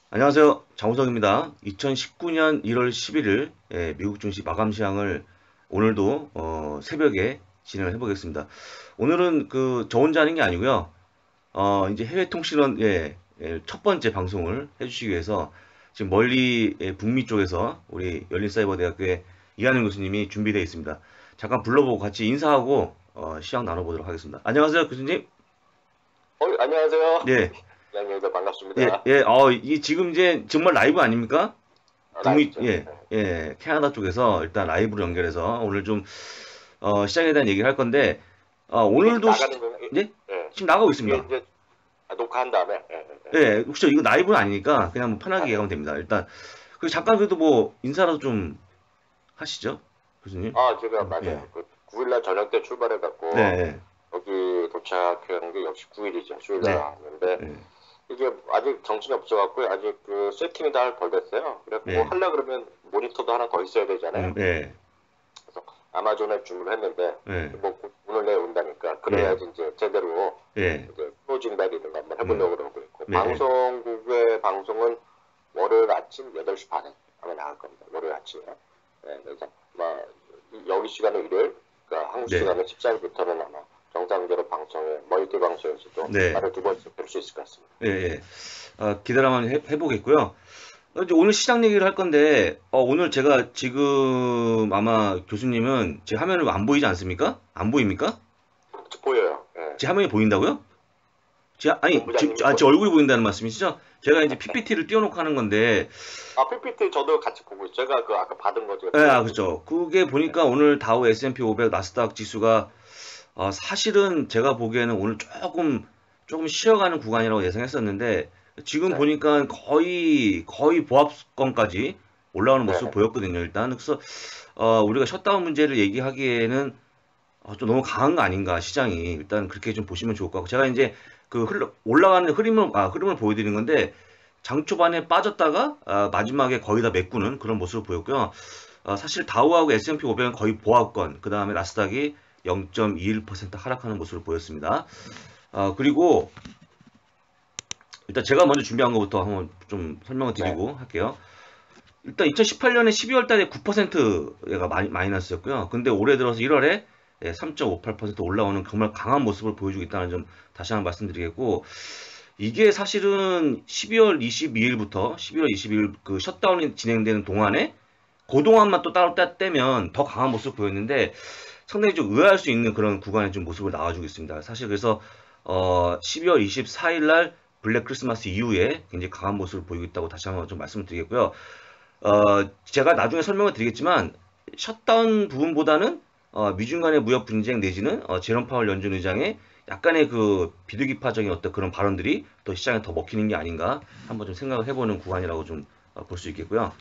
안녕하세요. 장우석입니다. 2019년 1월 11일 미국 증시 마감 시황을 오늘도 새벽에 진행을 해보겠습니다. 오늘은 저 혼자 하는 게 아니고요. 이제 해외 통신원 첫 번째 방송을 해주시기 위해서 지금 멀리 북미 쪽에서 우리 열린사이버대학교의 이한영 교수님이 준비되어 있습니다. 잠깐 불러보고 같이 인사하고 시황 나눠보도록 하겠습니다. 안녕하세요, 교수님. 안녕하세요. 네, 양현도 예, 반갑습니다. 예, 이 지금 이제 정말 라이브 아닙니까? 북미, 라이브죠. 예, 예, 캐나다 쪽에서 일단 라이브로 연결해서 오늘 좀, 시장에 대한 얘기를 할 건데, 이게 지금 오늘도 나가는 거예요? 예? 예. 지금 나가고 이게 있습니다. 이제 녹화한 다음에. 예, 예, 예. 예, 혹시 이거 라이브는 아니니까 그냥 뭐 편하게 아, 예. 얘기하면 됩니다. 일단, 그리고 잠깐 그래도 뭐, 인사라도 좀 하시죠, 교수님? 제가 예, 맞아요. 그 9일날 저녁 때 출발해갖고 네, 여기 도착한 게 역시 9일이죠. 수요일날 네, 왔는데 네, 이게 아직 정신이 없어갖고 아직 그 세팅이 다 덜 됐어요. 그래갖고 뭐 네, 하려 그러면 모니터도 하나 더 있어야 되잖아요. 네, 그래서 아마존에 주문했는데 네, 뭐 오늘 내일 온다니까 예, 그래야지 이제 제대로 예, 이제 클로징 벨 이런 거 한번 음, 해보려고 그러고 있고 네, 방송국의 방송은 월요일 아침 8시 반에 아마 나갈 겁니다. 월요일 아침에. 네, 그래서 아마 여기 시간은 일요일, 그러니까 한국 네, 시간은 14일부터는 아마 정상적으로 방송에 멀티 방송에서도 네, 하루 두 번씩 볼 수 있을 것 같습니다. 예, 예. 기다려만 해보겠고요. 이제 오늘 시장 얘기를 할 건데, 오늘 제가 지금 아마 교수님은 제 화면을 안 보이지 않습니까? 안 보입니까? 보여요. 예. 제 화면이 보인다고요? 아니, 본부장님이 제 얼굴이 보인다는 말씀이시죠? 제가 이제 PPT를 띄워놓고 하는 건데, PPT 저도 같이 보고 있어요. 제가 그 아까 받은 거 제가 띄워놓고 그렇죠. 그게 보니까 오늘 다우 S&P 500 나스닥 지수가, 사실은 제가 보기에는 오늘 조금 쉬어가는 구간이라고 예상했었는데, 지금 있어요. 보니까 거의 보합권까지 올라오는 네. 모습을 네. 보였거든요. 일단, 그래서, 우리가 셧다운 문제를 얘기하기에는 좀 너무 강한 거 아닌가, 시장이. 일단 그렇게 좀 보시면 좋을 것 같고. 제가 이제 올라가는 흐름을 보여드리는 건데, 장 초반에 빠졌다가, 마지막에 거의 다 메꾸는 그런 모습을 보였고요. 사실 다우하고 S&P 500은 거의 보합권, 그 다음에 나스닥이 0.21% 하락하는 모습을 보였습니다. 그리고 일단 제가 먼저 준비한 것부터 한번 좀 설명을 네. 드리고 할게요. 일단 2018년에 12월 달에 9%가 마이너스였고요. 근데 올해 들어서 1월에 3.58% 올라오는 정말 강한 모습을 보여주고 있다는 점 다시 한번 말씀드리겠고, 이게 사실은 12월 22일 그 셧다운이 진행되는 동안에 그동안만 또 따로 떼면 더 강한 모습을 보였는데, 상당히 좀 의아할 수 있는 그런 구간의 좀 모습을 나와주고 있습니다. 사실 그래서 12월 24일 날 블랙 크리스마스 이후에 굉장히 강한 모습을 보이고 있다고 다시 한번 좀 말씀을 드리겠고요. 제가 나중에 설명을 드리겠지만 셧다운 부분보다는 미중 간의 무역 분쟁 내지는 제롬 파월 연준 의장의 약간의 그 비둘기파적인 어떤 그런 발언들이 또 시장에 더 먹히는 게 아닌가 한번 좀 생각을 해보는 구간이라고 좀 볼 수 있겠고요.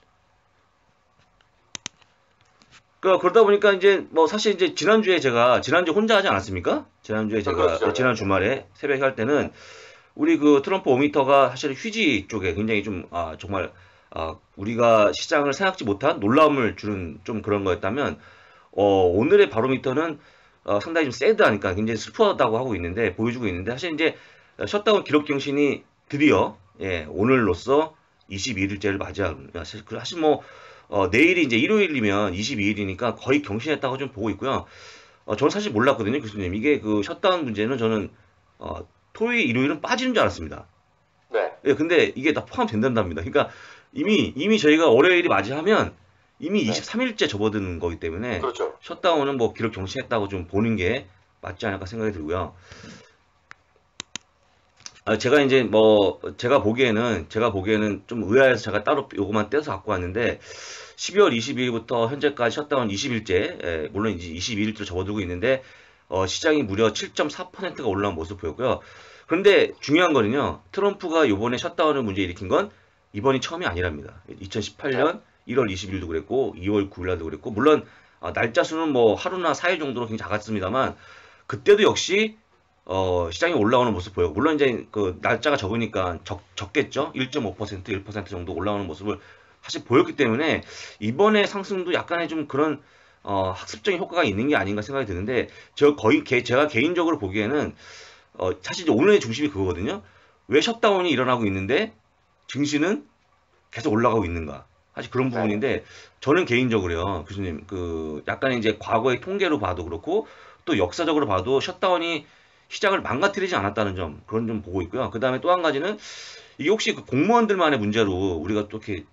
그러다 보니까 이제 뭐 사실 이제 지난주에 혼자 하지 않았습니까? 지난주에 제가 그렇죠. 네. 지난 주말에 새벽에 할 때는 우리 그 트럼프 5미터가 사실 휴지 쪽에 굉장히 좀 정말 우리가 시장을 생각지 못한 놀라움을 주는 좀 그런 거였다면 오늘의 바로미터는 상당히 좀 새드하니까 굉장히 슬프다고 하고 있는데 보여주고 있는데 사실 이제 셧다운 기록 경신이 드디어 오늘로써 21일째를 맞이합니다. 사실 뭐 내일이 이제 일요일이면 22일이니까 거의 경신했다고 좀 보고 있고요. 저는 사실 몰랐거든요, 교수님. 이게 그 셧다운 문제는 저는 토요일, 일요일은 빠지는 줄 알았습니다. 네. 예, 근데 이게 다 포함된답니다. 그러니까 이미 저희가 월요일이 맞이하면 이미 네. 23일째 접어드는 거기 때문에 그렇죠. 셧다운은 뭐 기록 경신했다고 좀 보는 게 맞지 않을까 생각이 들고요. 제가 이제 뭐 제가 보기에는 좀 의아해서 제가 따로 요거만 떼서 갖고 왔는데 12월 22일부터 현재까지 셧다운 20일째, 물론 이제 22일째 접어들고 있는데 시장이 무려 7.4%가 올라온 모습 보였고요. 그런데 중요한 거는요. 트럼프가 요번에 셧다운을 문제 일으킨 건 이번이 처음이 아니랍니다. 네. 2018년 1월 20일도 그랬고 2월 9일날도 그랬고 물론 날짜 수는 뭐 하루나 4일 정도로 굉장히 작았습니다만 그때도 역시 시장이 올라오는 모습 보여요. 물론 이제 그 날짜가 적으니까 적겠죠. 1.5%, 1% 정도 올라오는 모습을 사실 보였기 때문에 이번에 상승도 약간의 좀 그런 학습적인 효과가 있는 게 아닌가 생각이 드는데 제가 개인적으로 보기에는 사실 이제 오늘의 중심이 그거거든요. 왜 셧다운이 일어나고 있는데 증시는 계속 올라가고 있는가? 사실 그런 네. 부분인데 저는 개인적으로요, 교수님, 그 약간 이제 과거의 통계로 봐도 그렇고 또 역사적으로 봐도 셧다운이 시장을 망가뜨리지 않았다는 점 그런 점 보고 있고요. 그 다음에 또 한 가지는 이게 혹시 그 공무원들만의 문제로 우리가 또 이렇게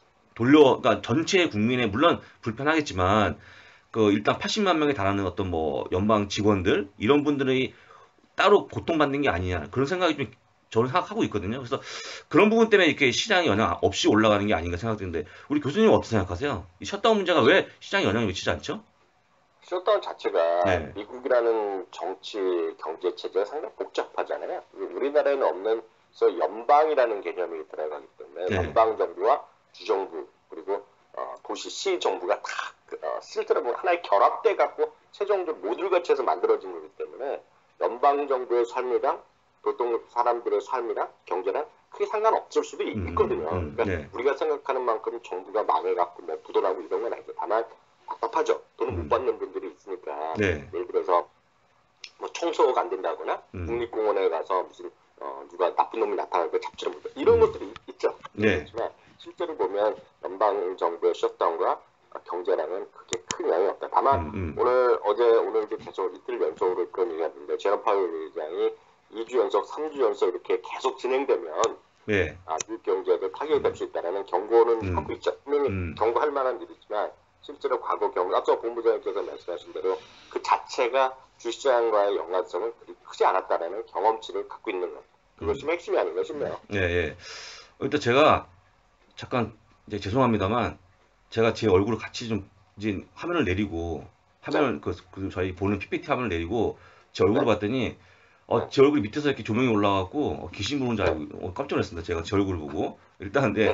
그러니까 전체 국민의 물론 불편하겠지만 그 일단 80만 명에 달하는 어떤 뭐 연방 직원들 이런 분들이 따로 고통받는 게 아니냐 그런 생각이 좀 저는 생각하고 있거든요. 그래서 그런 부분 때문에 이렇게 시장이 영향 없이 올라가는 게 아닌가 생각되는데 우리 교수님 어떻게 생각하세요? 이 셧다운 문제가 왜 시장에 영향을 미치지 않죠? 셧다운 자체가 네, 미국이라는 정치 경제 체제가 상당히 복잡하잖아요. 우리나라에는 없는 그래서 연방이라는 개념이 들어가기 때문에 네, 연방 정부와 주정부 그리고 도시 시 정부가 다 실제로 보면 하나의 결합돼 갖고 최종적으로 모듈 같이 해서 만들어진 거기 때문에 연방 정부의 삶이랑 보통 사람들의 삶이랑 경제랑 크게 상관없을 수도 있거든요. 그러니까 네, 우리가 생각하는 만큼 정부가 망해갖고 뭐 부도나고 이런 건 아니죠. 다만 답답하죠. 돈을 못 받는 분들이 있으니까 네, 예를 들어서 뭐 청소가 안 된다거나 국립공원에 가서 무슨 누가 나쁜 놈이 나타나고 잡지를 못해 이런 것들이 있죠. 네, 있지만 실제로 보면 연방 정부의 셧다운과 경제랑은 그렇게 큰 영향이 없다. 다만 오늘 어제 오늘 이제 계속 이틀 연속으로 그런 얘기가 있는데 제롬 파월 의장이 2주 연속, 3주 연속 이렇게 계속 진행되면 네, 미국 경제에 타격이 될 수 있다는 경고는 하고 음, 있죠. 분명히 음, 경고할 만한 일이지만 실제로 과거 경고, 앞서 본부장님께서 말씀하신 대로 그 자체가 주시장과의 연관성은 그리 크지 않았다는 경험치를 갖고 있는 것. 그것이 핵심이 아닌가 싶네요. 예, 예. 일단 제가 잠깐 이제 죄송합니다만 제가 제 얼굴을 같이 좀 이제 화면을 내리고 네, 화면을 그 저희 보는 PPT 화면을 내리고 제 얼굴을 네, 봤더니 네, 제 얼굴이 밑에서 이렇게 조명이 올라가고 귀신 보는 줄 네, 알고 깜짝 놀랐습니다. 제가 제 얼굴을 보고 일단 근데 네,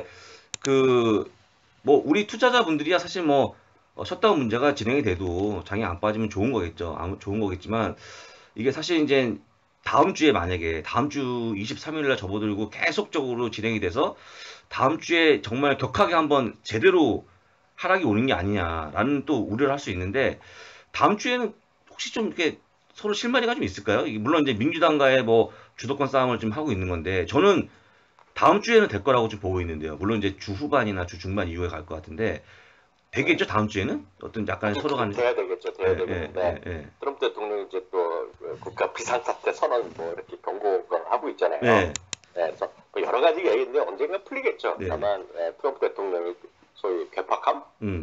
그 뭐 우리 투자자분들이야 사실 뭐 셧다운 문제가 진행이 돼도 장이 안 빠지면 좋은 거겠죠. 좋은 거겠지만 이게 사실 이제 다음 주에 만약에 다음 주 23일 날 접어들고 계속적으로 진행이 돼서 다음 주에 정말 격하게 한번 제대로 하락이 오는 게 아니냐라는 또 우려를 할 수 있는데 다음 주에는 혹시 좀 이렇게 서로 실마리가 좀 있을까요? 이게 물론 이제 민주당과의 뭐 주도권 싸움을 좀 하고 있는 건데 저는 다음 주에는 될 거라고 좀 보고 있는데요. 물론 이제 주 후반이나 주 중반 이후에 갈 것 같은데 되겠죠? 네. 다음 주에는 어떤 약간의 하긴 서로 간에 돼야 되겠죠. 돼야 예, 예, 예, 되겠는데 예. 트럼프 대통령이 이제 또 국가 비상사태 선언 뭐 이렇게 경고를 하고 있잖아요. 네, 네, 그래서 뭐 여러 가지 얘기인데 언젠가 풀리겠죠. 네, 다만 트럼프 대통령이 소위 괴팍함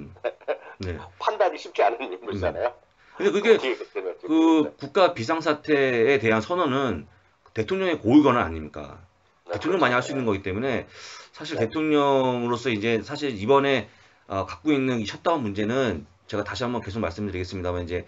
네, 판단이 쉽지 않은 음. 인물이잖아요. 근데 그 그게 어떻게 될지 모르겠어요. 그 국가 비상사태에 대한 선언은 대통령의 고유 권한 아닙니까? 네, 대통령만이 그렇죠. 할 수 있는 네, 거기 때문에 사실 네, 대통령으로서 이제 사실 이번에 갖고 있는 이 셧다운 문제는 제가 다시 한번 계속 말씀드리겠습니다만 이제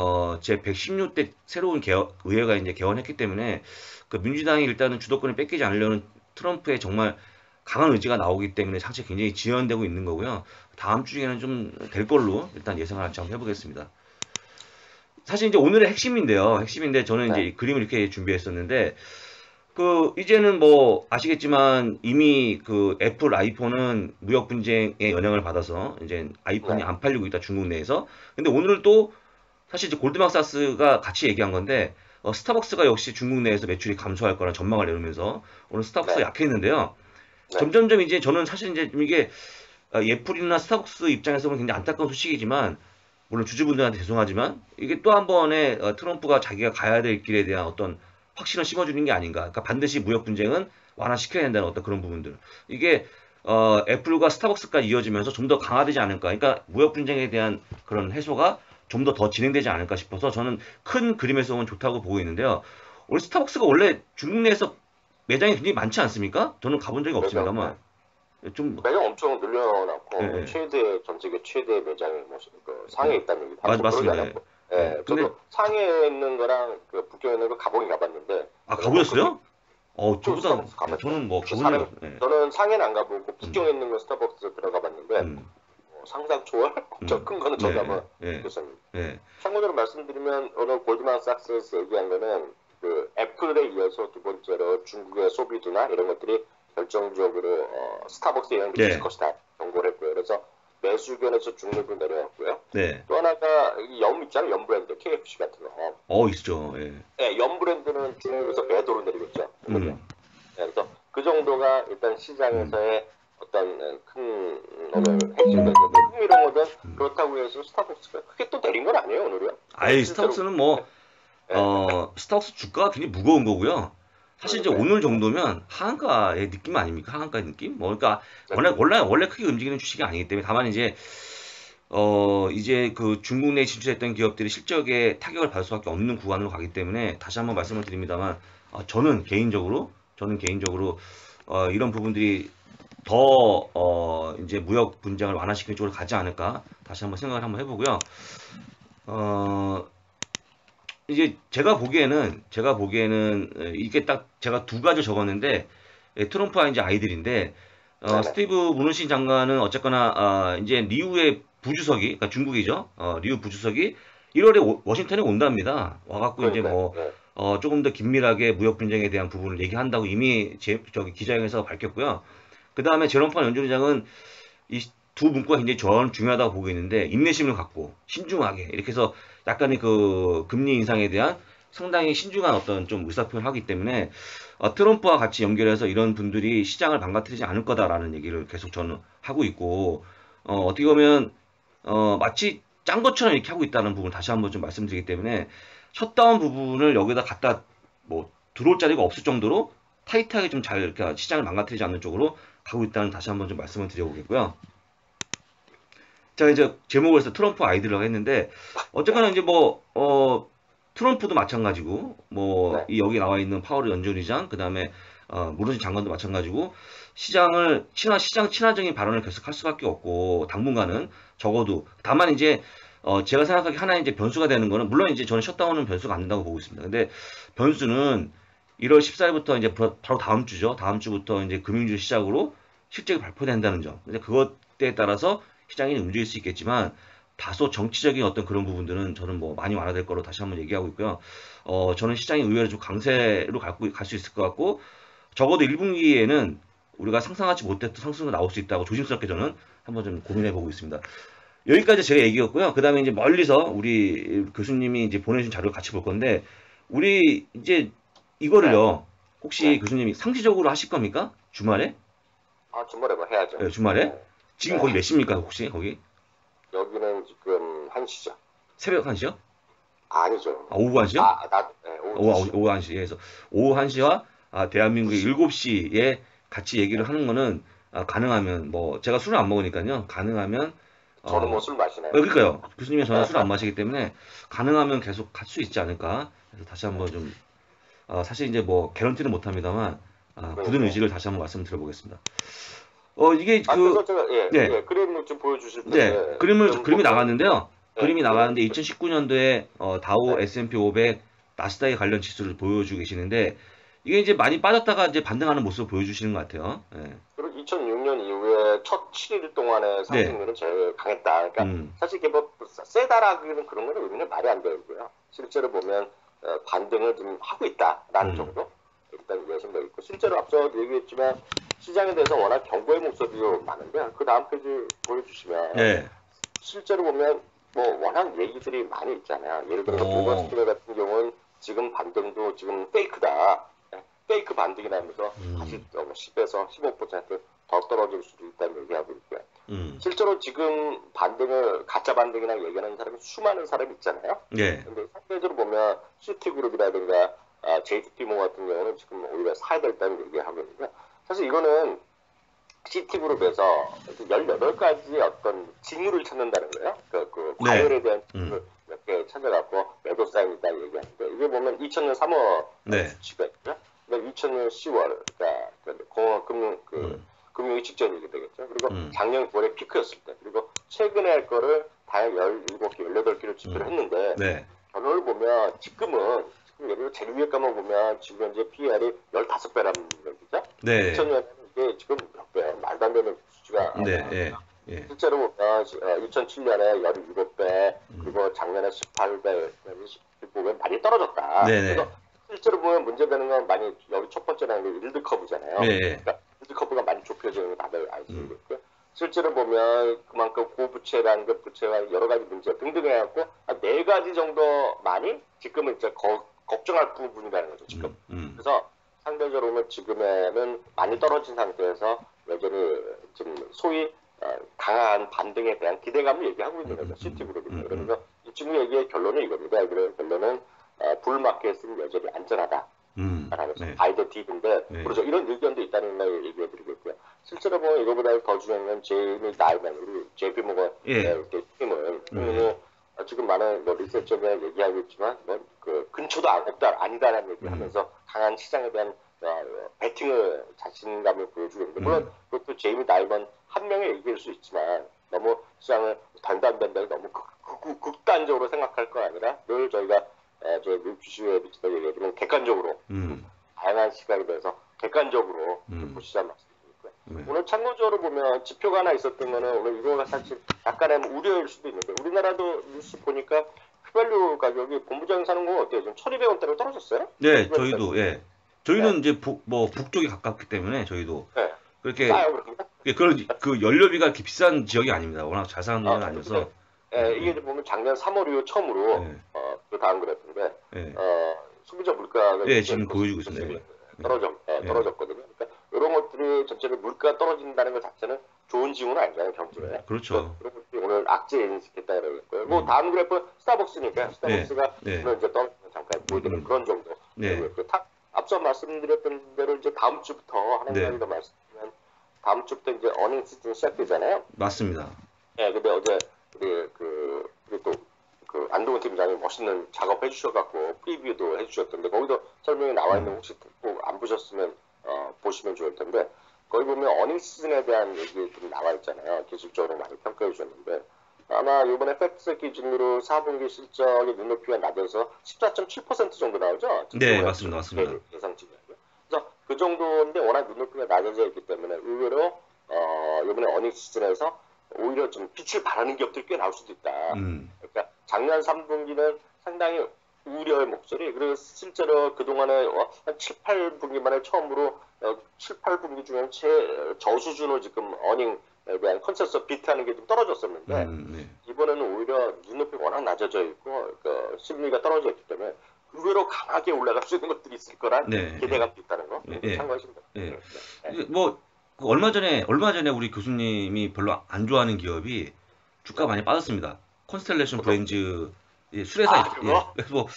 제 116대 새로운 의회가 이제 개원했기 때문에 그 민주당이 일단은 주도권을 뺏기지 않으려는 트럼프의 정말 강한 의지가 나오기 때문에 사실 굉장히 지연되고 있는 거고요. 다음 주 중에는 좀 될 걸로 일단 예상을 한번 해보겠습니다. 사실 이제 오늘의 핵심인데요. 핵심인데 저는 이제 네, 이 그림을 이렇게 준비했었는데 그 이제는 뭐 아시겠지만 이미 그 애플 아이폰은 무역 분쟁의 영향을 받아서 이제 아이폰이 네, 안 팔리고 있다 중국 내에서. 근데 오늘 또 사실 이제 골드만삭스가 같이 얘기한 건데 스타벅스가 역시 중국 내에서 매출이 감소할 거라는 전망을 내놓으면서 오늘 스타벅스가 네, 약했는데요. 네, 점점점 이제 저는 사실 이제 좀 이게 애플이나 스타벅스 입장에서는 굉장히 안타까운 소식이지만 물론 주주분들한테 죄송하지만 이게 또 한 번의 트럼프가 자기가 가야 될 길에 대한 어떤 확신을 심어주는 게 아닌가. 그러니까 반드시 무역 분쟁은 완화시켜야 된다는 어떤 그런 부분들. 이게 애플과 스타벅스까지 이어지면서 좀 더 강화되지 않을까. 그러니까 무역 분쟁에 대한 그런 해소가 좀 더 진행되지 않을까 싶어서 저는 큰 그림에서는 좋다고 보고 있는데요. 오늘 스타벅스가 원래 중국 내에서 매장이 굉장히 많지 않습니까? 저는 가본 적이 매장, 없습니다만 좀 매장 엄청 예, 늘려놨고 뭐 예. 최대 전 세계 최대 매장이 뭐 상해에 있다는 얘기도 하고 그러지 맞습니다. 예. 않았고 예. 예, 근데 저도 상해에 있는 거랑 그 북경에 있는 거 가보긴 가봤는데 저는 뭐 그렇게 가보셨어요? 저 저보다 스타벅스 예, 가봤죠. 저는 뭐 혹시 가본 적이 사람 없어요. 예. 저는 상해는 안 가보고 음, 북경에 있는 거 스타벅스 들어가 봤는데 음, 상상 초월 엄청 큰 거는 저도 네, 한번 예, 느꼈었는데 예, 참고적으로 말씀드리면 오늘 골드만삭스에서 얘기한 거는 그 애플에 이어서 두 번째로 중국의 소비도나 이런 것들이 결정적으로 스타벅스에 영향을 미칠 네, 것이다 경고를 했고요. 그래서 매수 의견에서 중립을 내려왔고요. 네. 또 하나가 이염 있잖아요. 염 브랜드 KFC 같은 거. 있죠. 예. 네, 염 브랜드는 중국에서 매도로 내리고 있죠. 음, 공급량. 네, 그래서 그 정도가 일단 시장에서의 어떤 큰 오늘 핵심 되거든. 흥미로운 그렇다고 해서 스타벅스가 크게 또 내린 건 아니에요 오늘요. 아이, 실제로 스타벅스는 뭐, 스타벅스 주가가 굉장히 무거운 거고요. 사실 이제 오늘 정도면 하한가의 느낌 아닙니까? 하한가의 느낌? 뭐, 그러니까, 원래 크게 움직이는 주식이 아니기 때문에, 다만 이제, 이제 그 중국 내에 진출했던 기업들이 실적에 타격을 받을 수밖에 없는 구간으로 가기 때문에, 다시 한번 말씀을 드립니다만, 저는 개인적으로, 이런 부분들이 더, 이제 무역 분쟁을 완화시키는 쪽으로 가지 않을까, 다시 한번 생각을 한번 해보고요. 어, 이제 제가 보기에는 이게 딱 제가 두 가지 적었는데 트럼프와 이제 아이들인데 스티브 무누신 장관은 어쨌거나 이제 리우의 부주석이 그러니까 중국이죠. 리우 부주석이 1월에 워싱턴에 온답니다. 와갖고 이제 뭐 조금 더 긴밀하게 무역 분쟁에 대한 부분을 얘기한다고 이미 저기 기자회견에서 밝혔고요. 그 다음에 제롬 파월 연준의장은 이 두 문구가 굉장히 저는 중요하다고 보고 있는데 인내심을 갖고 신중하게 이렇게 해서 약간의 그 금리 인상에 대한 상당히 신중한 어떤 좀 의사표현을 하기 때문에 트럼프와 같이 연결해서 이런 분들이 시장을 망가뜨리지 않을 거다라는 얘기를 계속 저는 하고 있고 어떻게 보면 마치 짠 것처럼 이렇게 하고 있다는 부분을 다시 한번 좀 말씀드리기 때문에 셧다운 부분을 여기다 갖다 뭐 들어올 자리가 없을 정도로 타이트하게 좀 잘 이렇게 시장을 망가뜨리지 않는 쪽으로 가고 있다는 다시 한번 좀 말씀을 드려보겠고요. 자, 이제 제목을 해서 트럼프 아이들이라고 했는데, 어쨌거나 이제 뭐, 트럼프도 마찬가지고, 뭐, 여기 나와 있는 파월 연준의장, 그 다음에, 무르신 장관도 마찬가지고, 시장 친화적인 발언을 계속 할 수밖에 없고, 당분간은 적어도, 다만 이제, 제가 생각하기에 하나의 이제 변수가 되는 거는, 물론 이제 저는 셧다운은 변수가 안 된다고 보고 있습니다. 근데 변수는 1월 14일부터 이제 바로 다음 주죠. 다음 주부터 이제 금융주 시작으로 실적이 발표된다는 점. 근데 그것에 따라서 시장이 움직일 수 있겠지만 다소 정치적인 어떤 그런 부분들은 저는 뭐 많이 완화될 거로 다시 한번 얘기하고 있고요. 저는 시장이 의외로 좀 강세로 갈 수 있을 것 같고 적어도 1분기에는 우리가 상상하지 못했던 상승도 나올 수 있다고 조심스럽게 저는 한번 좀 고민해 보고 있습니다. 여기까지 제 얘기였고요. 그 다음에 이제 멀리서 우리 교수님이 이제 보내주신 자료를 같이 볼 건데 우리 이제 이거를요. 혹시 교수님이 상시적으로 하실 겁니까? 주말에? 주말에 뭐 해야죠. 네, 주말에? 지금 거기 몇 시입니까, 혹시, 거기? 여기는 지금 1시죠. 새벽 1시요? 아니죠. 오후 1시요? 오후 1시. 그래서 오후 1시와 대한민국의 7시에 같이 얘기를 하는 거는 가능하면, 뭐, 제가 술을 안 먹으니까요. 가능하면, 저는 뭐 술 마시나요? 그러니까요. 교수님이 저는 술을 안 마시기 때문에 가능하면 계속 갈 수 있지 않을까. 그래서 다시 한번 좀, 사실 이제 뭐, 개런티는 못 합니다만, 굳은 의지를 다시 한번 말씀드려보겠습니다. 이게 그래서 제가 그림을 좀 보여주실 텐데. 네, 그림이 나갔는데요. 그림이 나가는데 2019년도에 다우 S&P 500 나스닥에 관련 지수를 보여주고 계시는데 이게 이제 많이 빠졌다가 이제 반등하는 모습을 보여주시는 것 같아요. 네. 그리고 2006년 이후에 첫 7일 동안의 상승률은 제일 강했다. 그러니까 사실 이게 뭐 세다라기는 그런 건 의미는 말이 안 되고요. 실제로 보면 반등을 좀 하고 있다라는 정도 일단 예상되고 있고 실제로 앞서 얘기했지만 시장에 대해서 워낙 경고의 목소리도 많은데 그 다음 페이지 보여주시면 실제로 보면 뭐 워낙 얘기들이 많이 있잖아요. 예를 들어서 모건스탠리 같은 경우는 지금 반등도 지금 페이크다. 페이크 반등이 나면서 다시 10에서 15% 더 떨어질 수도 있다는 얘기하고 있고요. 실제로 지금 반등을 가짜 반등이나 얘기하는 사람이 수많은 사람이 있잖아요. 근데 상대적으로 보면 시티그룹이라든가 JT모 같은 경우는 지금 오히려 사야 된다는 얘기하고 있는데 사실 이거는 시티그룹에서 18가지 어떤 징후를 찾는다는 거예요. 그 과열에 대한 징후를 몇 개 찾아갖고 매도 사인이다 얘기하는데 이게 보면 2000년 3월 수치가 있죠. 2000년 10월 그러니까 금융위 직전이게 되겠죠. 그리고 작년 9월에 피크였을 때 그리고 최근에 할 거를 다 17개, 18개를 집계를 했는데 결론을 보면 지금은 예를 들어 제일 위에 가만 보면 지금 현재 PER이 15배라는 얘기죠. 2000년에는 이게 지금 몇 배, 말도 안 되는 수치가 실제로 2007년에 17배, 그리고 작년에 18배, 19배 많이 떨어졌다. 그래서 실제로 보면 문제되는 건 많이 여기 첫 번째라는 게 일드 커브잖아요. 그러니까 일드 커브가 많이 좁혀지는 거 다들 알수 있고요. 실제로 보면 그만큼 고부채라는 것, 부채와 여러 가지 문제 등등 해갖고 4가지 정도 많이 지금은 이제 걱정할 부분이라는 거죠. 지금. 그래서 상대적으로 보면 지금에는 많이 떨어진 상태에서 여전히 지금 소위 강한 반등에 대한 기대감을 얘기하고 있는 거죠. 시티그룹이. 그러면서 이 친구 얘기의 결론은 이겁니다. 그 결론은 불마켓은 여전히 안전하다. 라면서 네. 바이더 딥인데 네. 그렇죠. 이런 의견도 있다는 걸 얘기해드리겠고요. 실제로 보면 이거보다 더 중요한 건 제이미 나이만 우리 JP 모건 예. 팀은 지금 많은 리서처가 얘기하고 있지만 그 근처도 없다 아니다라는 얘기하면서 강한 시장에 대한 배팅을 자신감을 보여주고 있는데 물론 그것도 제이미 나이만 한 명의 얘기일 수 있지만 너무 시장을 단단단단 너무 극단적으로 생각할 거 아니라 늘 저희가 저희 주식에 비치다 얘기하지만 객관적으로 다양한 시각에 대해서 객관적으로 보시자 말씀드리고요. 네. 오늘 참고적으로 보면 지표가 하나 있었던 거는 오늘 이거가 사실 약간의 우려일 수도 있는데 우리나라도 뉴스 보니까 휘발유 가격이 본부장이 사는 건 어때요? 지금 1,200원대로 떨어졌어요? 네, 저희도 예. 저희는 이제 북쪽에 가깝기 때문에 저희도 네. 그렇게 싸요 그러면? 그 연료비가 이렇게 비싼 지역이 아닙니다. 워낙 잘 사는 동네는 아니어서. 이게 보면 작년 3월 이후 처음으로 그 다음 그랬는데 소비자 물가가 지금 보여주고 있습니다. 떨어졌거든요. 그러니까 이런 것들이 전체로 물가 떨어진다는 것 자체는 좋은 징후는 아니잖아요, 경제에. 그렇죠. 그런 것들이 오늘 악재에 인식했다 그랬고요. 뭐 다음 그래프 스타벅스니까 스타벅스가 오늘 이제 잠깐 보여드린 그런 정도. 앞서 말씀드렸던 대로 이제 다음 주부터 하는 가지 더 말씀드리면 다음 주부터 이제 어닝 시즌 시작되잖아요. 맞습니다. 근데 어제 우리 또 그 안동훈 팀장이 멋있는 작업 해주셔갖고 프리뷰도 해주셨던데 거기도 설명이 나와 있는 혹시 꼭 안 보셨으면 보시면 좋을 텐데 거기 보면 어닝 시즌에 대한 얘기 좀 나와 있잖아요. 기술적으로 많이 평가해 주셨는데 아마 이번에 팩트 기준으로 4분기 실적의 눈높이가 낮아서 14.7% 정도 나오죠? 네, 맞습니다. 예상치고요. 그래서 그 정도인데 워낙 눈높이가 낮아져 있기 때문에 의외로 이번에 어닝 시즌에서 오히려 좀 빛을 발하는 기업들이 꽤 나올 수도 있다. 그러니까 작년 3분기는 상당히 우려의 목소리, 그리고 실제로 그동안에 한 7, 8분기 만에 처음으로 7, 8분기 중에 저수준으로 지금 어닝에 대한 컨센서스 비트하는 게 좀 떨어졌었는데 이번에는 오히려 눈높이 워낙 낮아져 있고 심리가 떨어져 있기 때문에 의외로 강하게 올라갈 수 있는 것들이 있을 거란 기대감도 있다는 거 참고하시면 됩니다. 뭐 얼마 전에 우리 교수님이 별로 안 좋아하는 기업이 주가 많이 빠졌습니다. 콘스텔레이션 브랜즈 수레사 그래서 뭐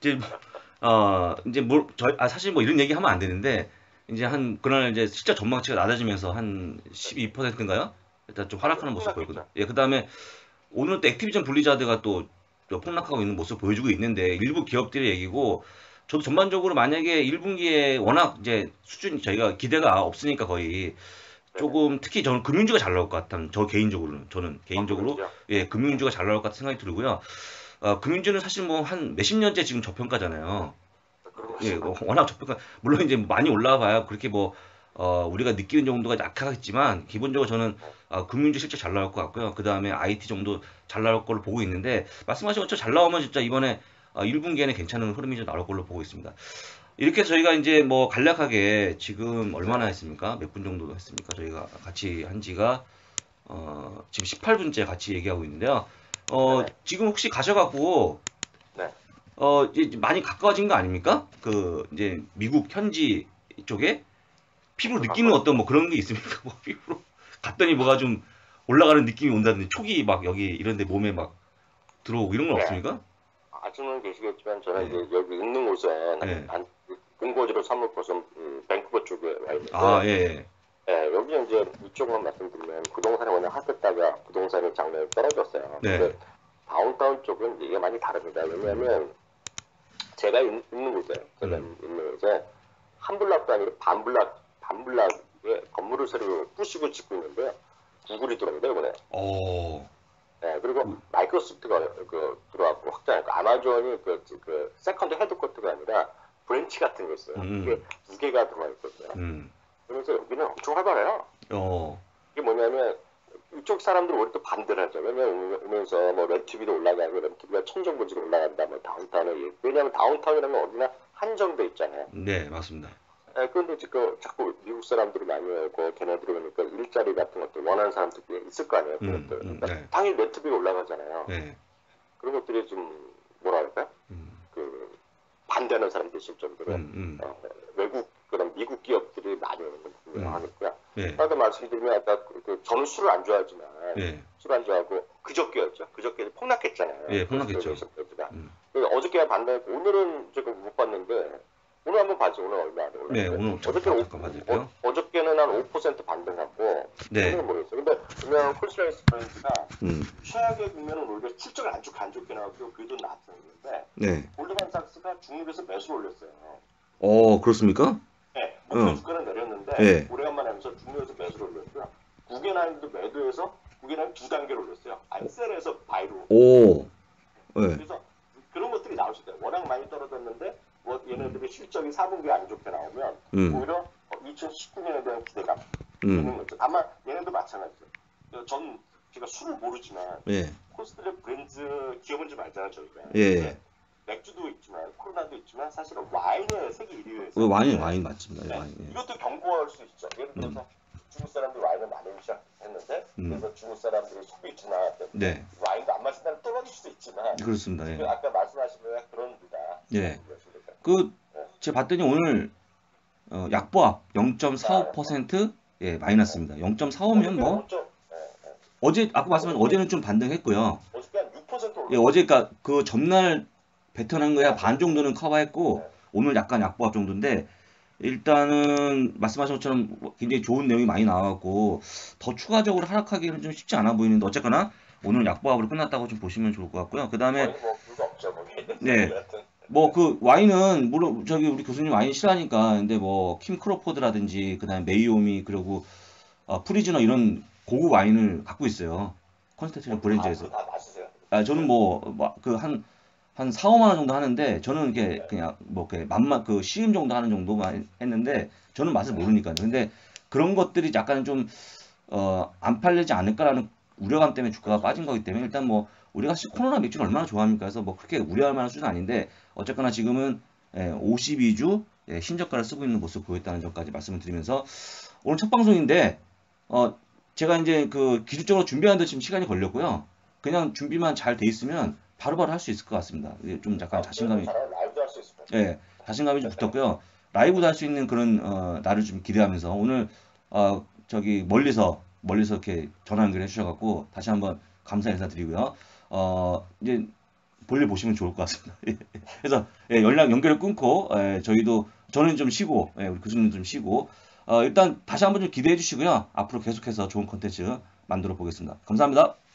이제 사실 뭐 이런 얘기 하면 안 되는데 이제 그날 이제 실적 전망치가 낮아지면서 한 12%인가요? 일단 좀 하락하는 모습 보이거든요. 그다음에 오늘 또 액티비전 블리자드가 또 폭락하고 있는 모습 보여주고 있는데 일부 기업들의 얘기고 저도 전반적으로 만약에 1분기에 워낙 이제 저희가 기대가 없으니까 거의 조금 특히 저는 금융주가 잘 나올 것 같다는 저는 개인적으로 금융주가 잘 나올 것 같은 생각이 들고요. 금융주는 사실 뭐 한 몇십 년째 지금 저평가잖아요. 워낙 저평가 물론 이제 많이 올라와봐야 그렇게 뭐 우리가 느끼는 정도가 약하겠지만 기본적으로 저는 금융주 실적 잘 나올 것 같고요. 그 다음에 IT 정도 잘 나올 걸로 보고 있는데 말씀하신 것처럼 잘 나오면 진짜 이번에 1분기에는 괜찮은 흐름이 좀 나올 걸로 보고 있습니다. 이렇게 저희가 이제 뭐 간략하게 지금 얼마나 했습니까? 몇 분 정도 했습니까? 저희가 같이 한 지가 지금 18분째 같이 얘기하고 있는데요. 지금 혹시 가셔갖고 이제 많이 가까워진 거 아닙니까? 이제 미국 현지 쪽에 피부로 느끼는 어떤 뭐 그런 게 있습니까? 뭐 피부로 갔더니 뭐가 좀 올라가는 느낌이 온다든지 촉이 막 여기 이런데 몸에 막 들어오고 이런 건 없습니까? 아시는 계시겠지만 저는 이제 여기 있는 곳은 한 본거지로 삼을 곳은 밴쿠버 쪽에 와 있는데 여기 이제 이쪽만 말씀드리면 부동산이 워낙 핫했다가 부동산이 작년에 떨어졌어요. 근데 다운타운 쪽은 이게 많이 다릅니다. 왜냐하면 제가 있는 곳에 한 블락도 아니고 반블락에 건물을 새로 부시고 짓고 있는데요. 구글이 들어옵니다 이번에. 그리고 마이크로소프트가 들어왔고 확장했고 아마존이 세컨드 헤드쿼터가 아니라 브랜치 같은 거 있어요. 이게 두 개가 들어와 있거든요. 그래서 여기는 엄청 활발해요. 이게 뭐냐면 이쪽 사람들은 오히려 또 반대를 하죠. 왜냐면 오면서 뭐 렌트비도 올라가고 렌트비가 천정부지로 올라간다. 뭐 다운타운은 왜냐면 다운타운이라면 어디나 한정돼 있잖아요. 네, 맞습니다. 그런데 지금 자꾸 미국 사람들이 많이 오고 걔네들이 오니까 일자리 같은 것들 원하는 사람들이 있을 거 아니에요. 그것들. 그러니까 당연히 렌트비가 올라가잖아요. 그런 것들이 좀 뭐라 할까요? 반대하는 사람들이 있을 정도로 외국 그런 건 미국 기업들이 많이 오는 건 분명하겠고요. 예. 아까 말씀드리면 아까 저는 술을 안 좋아하지만 예. 술 안 좋아하고 그저께였죠. 그저께 폭락했잖아요. 예, 폭락했죠. 어저께 봤는데 오늘은 제가 못 봤는데 오늘 한번 봤죠. 오늘 얼마 안 올랐는데. 네, 오늘 잠깐 봐드릴게요. 어저께는 한 5% 반등하고 네. 오늘은 모르겠어요. 근데 분명 콜스라이스 브랜드가 최악의 국면은 오히려 실적을 안 좋게 나왔고 그래도 나타났는데 네. 골드만삭스가 중립에서 매수를 올렸어요. 그렇습니까? 네, 목표 주가는 내렸는데 네. 오래간만에 하면서 중립에서 매수를 올렸고요. 구겐하임도 매도해서 구겐하임 2단계를 올렸어요. 안셀에서 바이로. 오. 네. 그래서 그런 것들이 나올 수 있어요. 워낙 많이 떨어졌는데 얘네들이 실적이 4분기에 안 좋게 나오면 오히려 2019년에 대한 기대감 있는 거죠. 다만 얘네도 마찬가지죠. 전 제가 술을 모르지만 예. 코스트레 브랜드 기업은 좀 알잖아요. 저희가. 예. 맥주도 있지만 코로나도 있지만 사실은 와인의 세계 1위에서 와인 맞습니다. 네. 와인. 예. 이것도 경고할 수 있죠. 예를 들어서 중국 사람들이 와인을 마시기 시작했는데 그래서 중국 사람들이 소비 둔화 때문에 네. 와인도 안 마신다면 떨어질 수도 있지만 그렇습니다. 예. 아까 말씀하신 거에 그런 거다. 예. 제가 봤더니 오늘 약보합 0.45% 예, 마이너스입니다. 0.45면 뭐 어제 아까 말씀하신 어제는 좀 반등했고요. 어저께 한 6% 올랐어요. 예, 어제 그 전날 뱉어낸 거야 반 정도는 커버했고 오늘 약간 약보합 정도인데 일단은 말씀하신 것처럼 굉장히 좋은 내용이 많이 나왔고 더 추가적으로 하락하기는 좀 쉽지 않아 보이는데 어쨌거나 오늘 약보합으로 끝났다고 좀 보시면 좋을 것 같고요. 그 다음에 네. 뭐 그 와인은 물론 저기 우리 교수님 와인 싫어하니까 근데 뭐 킴 크로포드라든지 그다음에 메이오미 그리고 프리즈너 이런 고급 와인을 갖고 있어요. 콘스탄티노 브랜드에서. 저는 한 4, 5만 원 정도 하는데 저는 이게 그냥 뭐 맛만 그 시음 정도 하는 정도만 했는데 저는 맛을 모르니까요. 근데 그런 것들이 약간 좀 안 팔리지 않을까라는 우려감 때문에 주가가 빠진 거기 때문에 일단 뭐 우리가 코로나 맥주를 얼마나 좋아합니까? 그래서 뭐 그렇게 우려할 만한 수준은 아닌데 어쨌거나 지금은 52주 신저가를 쓰고 있는 모습을 보였다는 점까지 말씀을 드리면서 오늘 첫 방송인데 제가 이제 그 기술적으로 준비하는데 지금 시간이 걸렸고요. 그냥 준비만 잘 돼 있으면 바로바로 할 수 있을 것 같습니다. 좀 약간 자신감이 자신감이 좀 붙었고요. 라이브도 할 수 있는 그런 날을 좀 기대하면서 오늘 저기 멀리서 이렇게 전화 연결해 주셔갖고 다시 한번 감사 인사드리고요. 이제 볼일 보시면 좋을 것 같습니다. 그래서 연결을 끊고 저는 좀 쉬고 우리 교수님 좀 쉬고 일단 다시 한번 좀 기대해 주시고요. 앞으로 계속해서 좋은 콘텐츠 만들어 보겠습니다. 감사합니다.